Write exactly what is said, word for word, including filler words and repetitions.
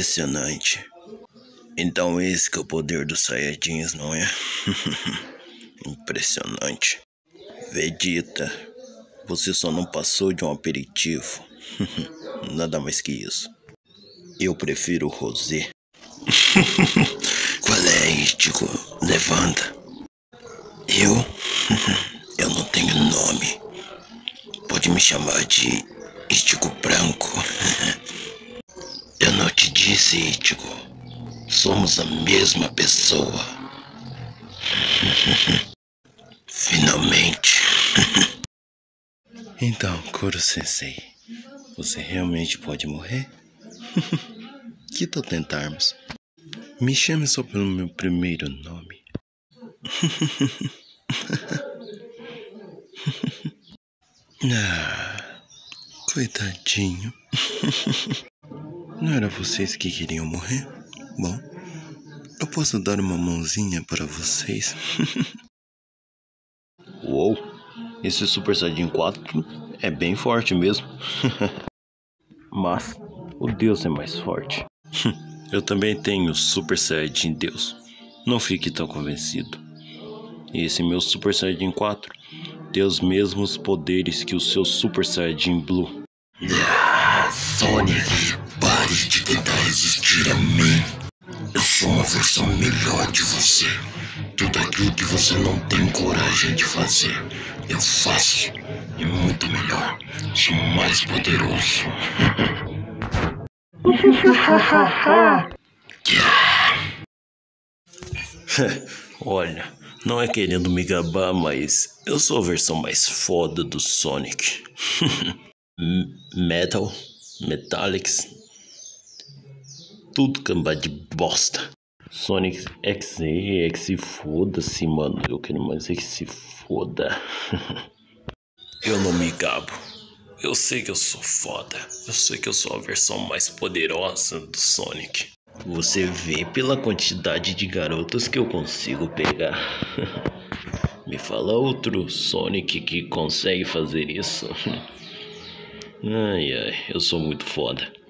Impressionante. Então esse que é o poder dos Saiyajins, não é? Impressionante. Vegeta, você só não passou de um aperitivo. Nada mais que isso. Eu prefiro o Rosé. Qual é, Ichigo? Levanta. Eu? Eu não tenho nome. Pode me chamar de Ichigo Branco. Eu não te disse, Ichigo. Somos a mesma pessoa. Finalmente. Então, Kuro-sensei, você realmente pode morrer? Que tal tentarmos? Me chame só pelo meu primeiro nome. Ah, coitadinho. Não era vocês que queriam morrer? Bom, eu posso dar uma mãozinha para vocês. Uou, esse Super Saiyajin quatro é bem forte mesmo. Mas o Deus é mais forte. Eu também tenho Super Saiyajin Deus. Não fique tão convencido. Esse meu Super Saiyajin quatro tem os mesmos poderes que o seu Super Saiyajin Blue. Ah, Sonic, pare de tentar resistir a mim. Eu sou uma versão melhor de você. Tudo aquilo que você não tem coragem de fazer, eu faço. E muito melhor. Sou mais poderoso. Olha, não é querendo me gabar, mas eu sou a versão mais foda do Sonic. Metal, Metallics, tudo cambá de bosta. Sonic X E, que se foda-se, mano. Eu quero mais é que se foda. Eu não me gabo. Eu sei que eu sou foda. Eu sei que eu sou a versão mais poderosa do Sonic. Você vê pela quantidade de garotas que eu consigo pegar. Me fala outro Sonic que consegue fazer isso. Ai, ai, eu sou muito foda.